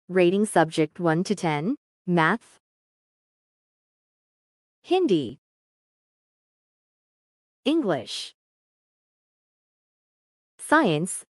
Rating subject 1 to 10. Math, Hindi, English, Science,